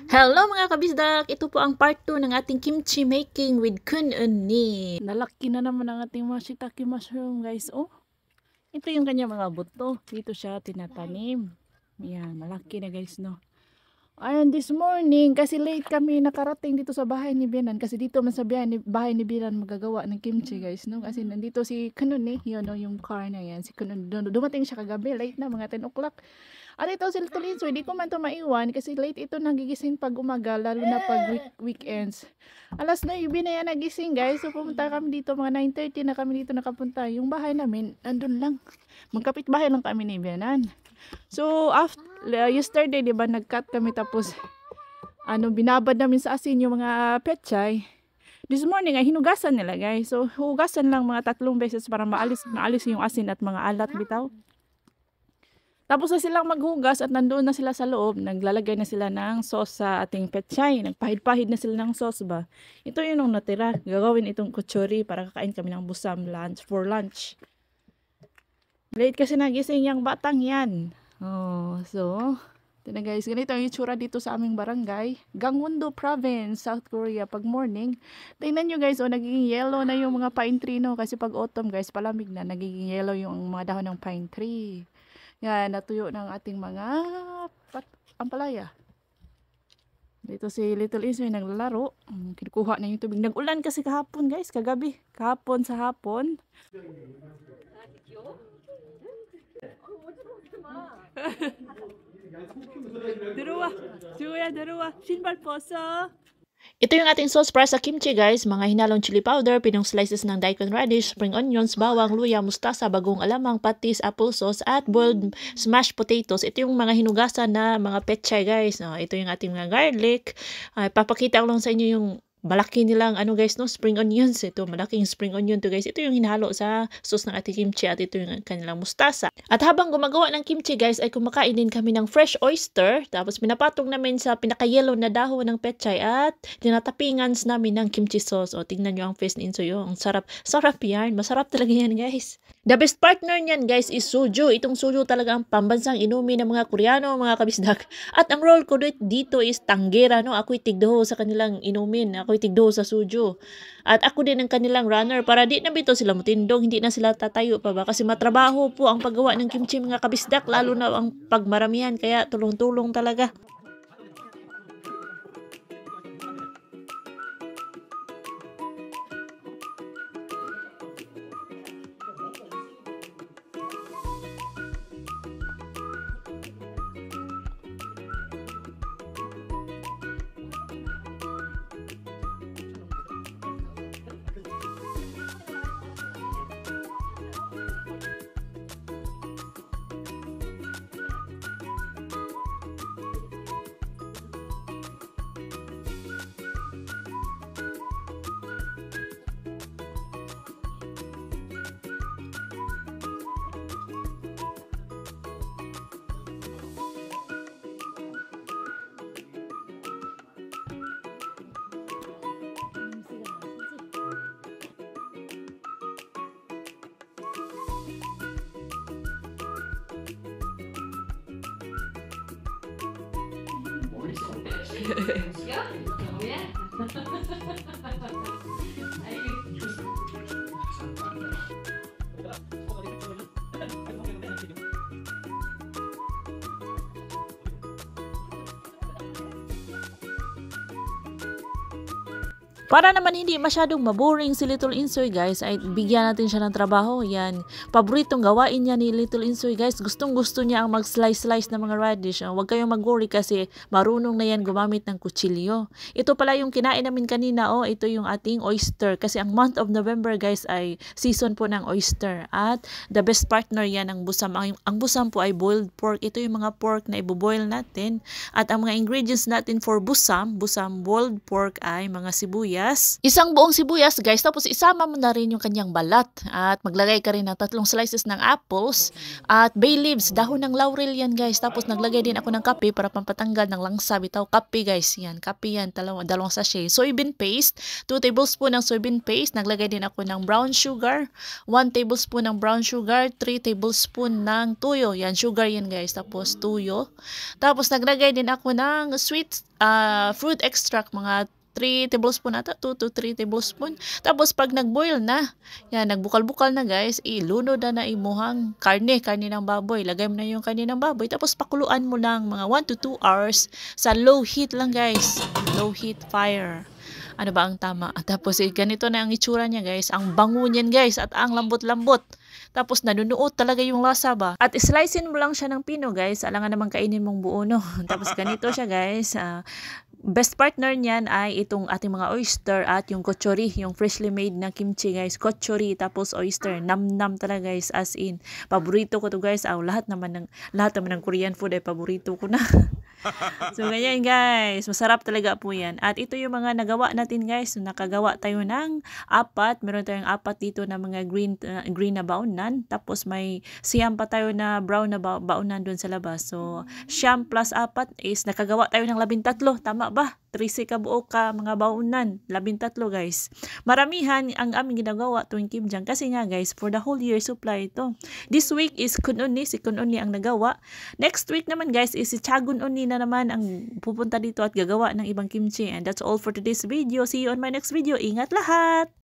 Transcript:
Hello mga kabisdak! Ito po ang part 2 ng ating kimchi making with Kun Uni. Nalaki na naman ang ating shiitake mushroom guys. Oh, ito yung kanya mga buto. Dito siya tinatanim. Yan, malaki na guys no. Ayan, this morning, kasi late kami nakarating dito sa bahay ni Bianan. Kasi dito man sa bahay ni Bianan magagawa ng kimchi guys no. Kasi nandito si Kun Uni, yun no, yung car na yan. Si Kun Uni, dumating siya kagabi, late na, mga 10 o'clock. At ito si Little Insoy, hindi ko man ito maiwan kasi late ito nagigising pag umaga, lalo na pag weekends. Alas 9 na yan nagising guys. So pumunta kami dito, mga 9:30 na kami dito nakapunta. Yung bahay namin, andun lang. Magkapit bahay lang kami ni Bianan. So after, yesterday diba nag-cut kami tapos binabad namin sa asin yung mga pechay. This morning ay hinugasan nila guys. So hugasan lang mga 3 beses para maalis yung asin at mga alat bitaw. Tapos na silang maghugas at nandoon na sila sa loob. Naglalagay na sila ng sauce sa ating pechay. Nagpahid-pahid na sila ng sauce ba. Ito yun ang natira. Gagawin itong kutsuri para kakain kami ng busam for lunch. Late kasi nagising yung batang yan. Oh, so, ito na guys. Ganito ang itsura dito sa aming barangay. Gangwon-do Province, South Korea. Pag morning, tingnan nyo guys, nagiging yellow na yung mga pine tree no. Kasi pag autumn guys, palamig na. Nagiging yellow yung mga dahon ng pine tree. Yan, natuyo ng ating mga ampalaya. Dito si Little Insoy naglalaro. Kinukuha na yung tubig. Nag-ulan kasi kahapon guys, kagabi. Kahapon sa hapon. Daruwa. Juya, daruwa. Sinbal poso. Ito yung ating sauce para sa kimchi guys. Mga hinalong chili powder, pinong slices ng daikon radish, spring onions, bawang, luya, mustasa, bagong alamang, patis, applesauce, at boiled smashed potatoes. Ito yung mga hinugasan na mga pechay guys. Ito yung ating mga garlic. Papakita ko lang sa inyo yung malaki nilang guys no, spring onions. Ito malaking spring onion to guys. Ito yung hinalo sa sauce ng ating kimchi at ito yung kanilang mustasa. At habang gumagawa ng kimchi guys ay kumakain din kami ng fresh oyster. Tapos pinapatong namin sa pinaka-yellow na dahon ng pechay at tinatapingan namin ng kimchi sauce. O tingnan nyo ang face ni Insoy. Ang sarap. Sarap yan. Masarap talaga yan guys. The best partner niyan guys is soju. Itong soju talaga ang pambansang inumin ng mga Koreano, mga kabisdak. At ang role ko dito is tanggera no. Ako'y tigdoho sa kanilang inumin. Ako'y tigdo sa sujo. At ako din ang kanilang runner para di na bito sila mutindong, hindi na sila tatayo pa ba kasi matrabaho po ang paggawa ng kimchi mga kabisdak, lalo na ang pagmaramihan, kaya tulong-tulong talaga. Para naman hindi masyadong maboring si Little Insoy guys, ay bigyan natin siya ng trabaho. Yan, paboritong gawain niya ni Little Insoy guys. Gustong gusto niya ang mag-slice ng mga radish. Huwag kayong mag-worry kasi marunong na yan gumamit ng kutsilyo. Ito pala yung kinain namin kanina. Ito yung ating oyster. Kasi ang month of November guys ay season po ng oyster. At the best partner yan ang busam. Ang busam po ay boiled pork. Ito yung mga pork na iboboil natin. At ang mga ingredients natin for busam boiled pork ay mga sibuyas, sibuyas. Isang buong sibuyas guys, tapos isama mo na rin yung kanyang balat. At maglagay ka rin ng 3 slices ng apples at bay leaves, dahon ng laurel yan guys. Tapos naglagay din ako ng kape para pampatanggal ng langsa. Bitaw kape guys, yan, kape yan, dalawang sachet. Soybean paste, 2 tablespoon ng soybean paste. Naglagay din ako ng brown sugar, 1 tablespoon ng brown sugar, 3 tablespoon ng tuyo. Yan, sugar yan guys. Tapos tuyo. Tapos naglagay din ako ng sweet fruit extract, mga 3 tablespoon ata, 2 to 3 tablespoon. Tapos pag nagboil na, yan, nagbukal-bukal na guys, ilunod na imuhang karne ng baboy. Lagay mo na yung karne ng baboy. Tapos pakuluan mo lang mga 1 to 2 hours sa low heat lang guys. Low heat fire. Ano ba ang tama? Tapos ganito na ang itsura niya guys. Ang bango niyan guys at ang lambot-lambot. Tapos nanunuot talaga yung lasa ba. At slicein mo lang siya ng pino guys. Alangan naman kainin mong buo no. Tapos ganito siya guys. Best partner niyan ay itong ating mga oyster at yung kochori, yung freshly made na kimchi guys. Kochori tapos oyster, nam-nam talaga guys, as in. Paborito ko to guys. Lahat naman ng Korean food ay paborito ko na. So ganyan guys, masarap talaga po yan. At ito yung mga nagawa natin guys. Nakagawa tayo ng 4. Meron tayong 4 dito na mga green na baonan. Tapos may siyam pa tayo na brown na baonan dun sa labas. So siyam plus 4 is nakagawa tayo ng 13. Tama ba? 13 ka buo ka mga baonan. 13 guys. Maramihan ang aming ginagawa tuwing kimjang. Kasi nga guys, for the whole year supply ito. This week is Kun-Uni. Si Kun-Uni ang nagawa. Next week naman guys is si Chagun-Uni na naman ang pupunta dito at gagawa ng ibang kimchi. And that's all for today's video. See you on my next video. Ingat lahat!